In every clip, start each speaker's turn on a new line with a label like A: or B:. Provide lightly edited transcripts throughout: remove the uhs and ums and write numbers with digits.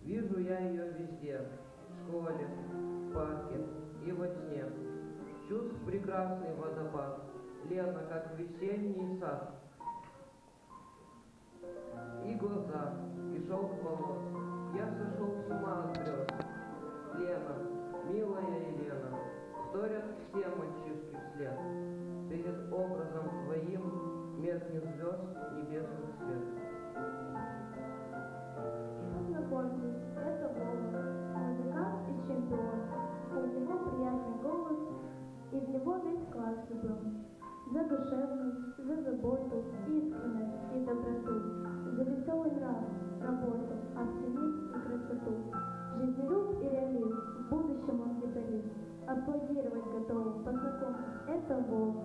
A: Вижу я ее везде, в школе, в парке и во сне. Чувств прекрасный водопад, Лена, как весенний сад. И глаза, и шелк волос, я сошел с ума от грез. Лена, милая Елена, вторят все мальчишки вслед. Перед образом твоим меркнет звезд небесный свет.
B: Познакомьтесь, это Вова, музыкант и чемпион. У него приятный голос, и в него весь класс влюблен. За душевность, за заботу, искренность и доброту, за веселый нрав, работу, оптимизм и красоту. Жизнелюб и реалист, в будущем он гитарист. Аплодировать готов, познакомьтесь, это Вова.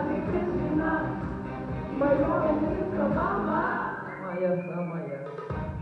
A: Моя самая.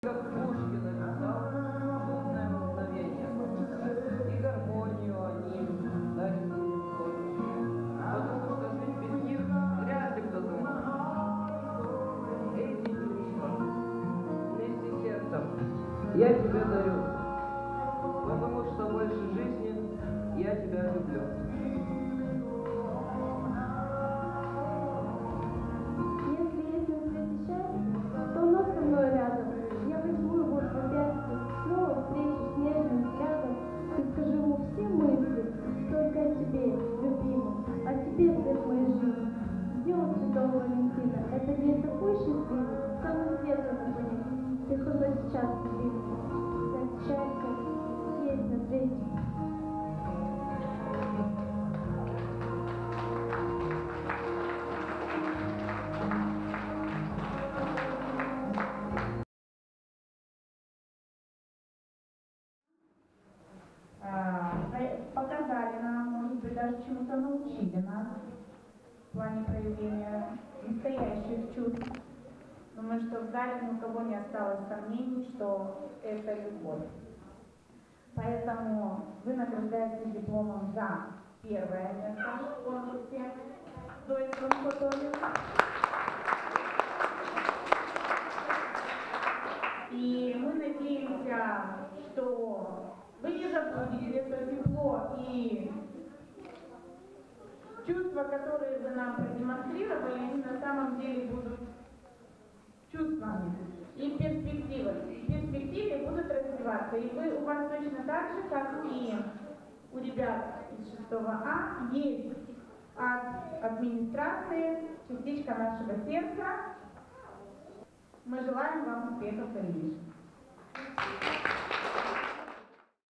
A: Как Пушкин написал «Чудное мгновение», и гармонию они дарят мне тоже. Потому что жить без них вряд ли кто-то может. Эти чувства вместе с сердцем я тебе дарю, потому что больше жизни я тебя люблю.
B: Если есть на свете счастье, то оно со мной рядом. Я возьму его в объятия, снова встречу с нежным взглядом и скажу ему все мысли, только о тебе, любимый, о тебе всех моей жизни. С Днем Святого Валентина, это день такой счастливый, самый светлый на планете. Ты со мной сейчас, любимый, так счастье есть на свете.
C: Показали нам, может быть, даже чему-то научили нас в плане проявления настоящих чувств. Думаю, что в зале ни у кого не осталось сомнений, что это любовь. Поэтому вы награждаетесь дипломом за первое место в конкурсе «Дойском Фотоне». И мы надеемся, что вы не забудете это тепло и чувства, которые вы нам продемонстрировали, они на самом деле будут чувствами и перспективой. В перспективе будут развиваться. И у вас точно так же, как и у ребят из 6А, есть от администрации частичка нашего сердца. Мы желаем вам успехов в дальнейшем.